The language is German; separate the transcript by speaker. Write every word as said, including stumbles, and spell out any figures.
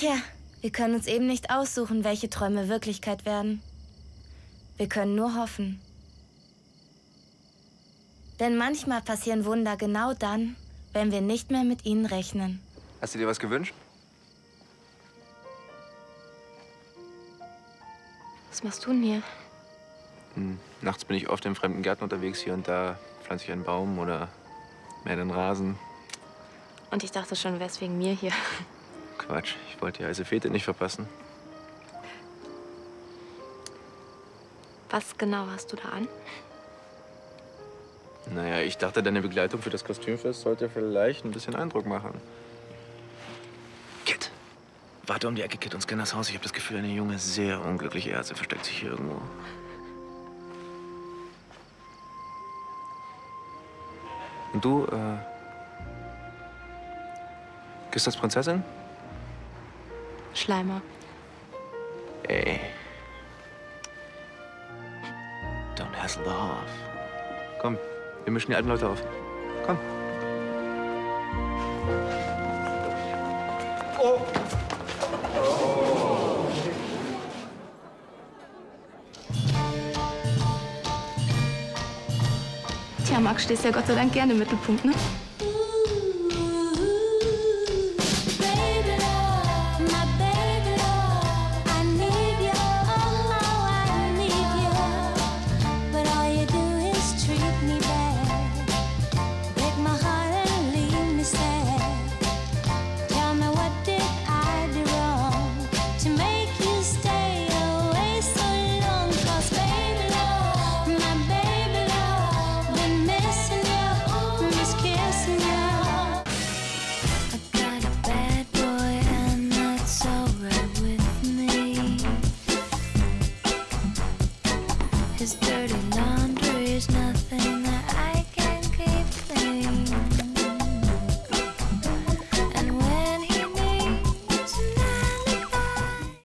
Speaker 1: Tja, wir können uns eben nicht aussuchen, welche Träume Wirklichkeit werden. Wir können nur hoffen. Denn manchmal passieren Wunder genau dann, wenn wir nicht mehr mit ihnen rechnen.
Speaker 2: Hast du dir was gewünscht?
Speaker 3: Was machst du denn hier?
Speaker 2: Hm, nachts bin ich oft in fremden Gärten unterwegs. Hier und da pflanze ich einen Baum oder mähe den Rasen.
Speaker 3: Und ich dachte schon, du wärst wegen mir hier.
Speaker 2: Quatsch, ich wollte die heiße Fete nicht verpassen.
Speaker 3: Was genau hast du da an?
Speaker 2: Naja, ich dachte, deine Begleitung für das Kostümfest sollte vielleicht ein bisschen Eindruck machen. Kit, warte um die Ecke, Kit, und scann das Haus. Ich habe das Gefühl, eine junge, sehr unglückliche Ärzte versteckt sich hier irgendwo. Und du, äh... küsst als Prinzessin?
Speaker 3: Schleimer.
Speaker 2: Ey. Don't hassle the half. Komm, wir mischen die alten Leute auf. Komm.
Speaker 4: Oh.
Speaker 3: Tja, Max, stehst ja Gott sei Dank gerne im Mittelpunkt, ne?